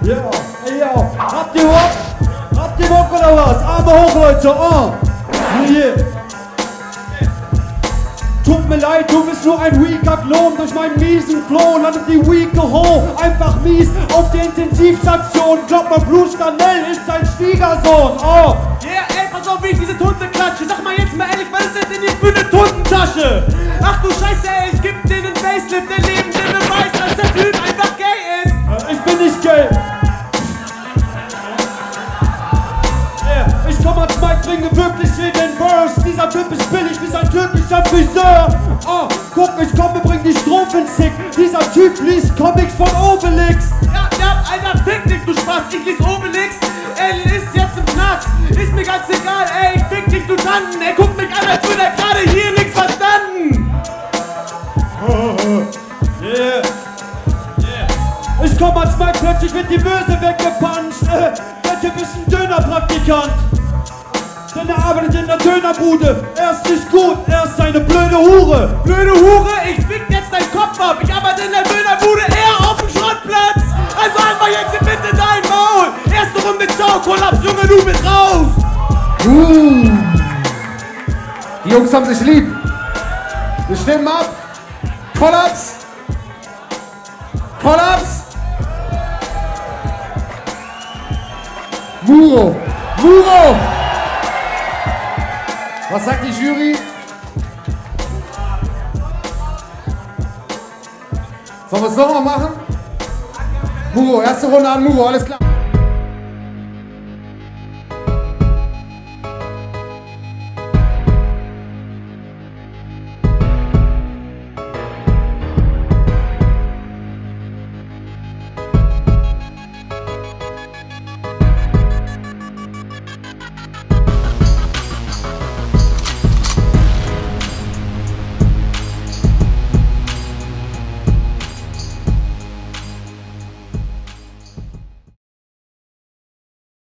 Ja, ja. Habt ihr Bock? Habt ihr Bock oder was? Arme hoch, Leute. Hier. Tut mir leid, du bist nur ein weaker Klon. Durch meinen miesen Flow landet die weake Ho einfach mies auf der Intensivstation. Glaub mal, Bruce Danell ist sein Schwiegersohn. Yeah, ey, pass auf, wie ich diese Tunte klatsche. Sag mal jetzt mal ehrlich, was ist denn jetzt für eine Tuntentasche? Ach du Scheiße, ey, ich geb denen einen Facelift, der lebende Beweis, dass der Typ einfach gay ist. Ich bin nicht gay. Ich komm ans Mic, bringe wirklich jeden Verse. Dieser Typ ist billig wie sein türkischer Friseur. Guck, ich komme, bring die Strophen sick. Dieser Typ liest Comics von Obelix. Ja, Alter, fick dich, du Spaß, ich lies Obelix. Ey, ist jetzt im Knast, ist mir ganz egal, ey, ich fick dich, du Tanden. Ey, guck mich an, als würde er gerade hier nichts verstanden. Yeah. Ich komm ans Mic, plötzlich wird die Böse weggepuncht. Der Typ ist ein Dönerpraktikant. Denn er arbeitet in der Dönerbude. Er ist nicht gut, er ist eine blöde Hure. Blöde Hure, ich fick jetzt deinen Kopf ab. Ich arbeite in der Dönerbude, eher auf dem Schrottplatz. Also einfach jetzt bitte dein Maul. Erste Runde, ciao, Kollaps, Junge, du bist raus. Die Jungs haben sich lieb. Wir stimmen ab. Kollaps. Kollaps. Muro. Muro. Was sagt die Jury? Sollen wir es nochmal machen? Muro, erste Runde an Muro, alles klar.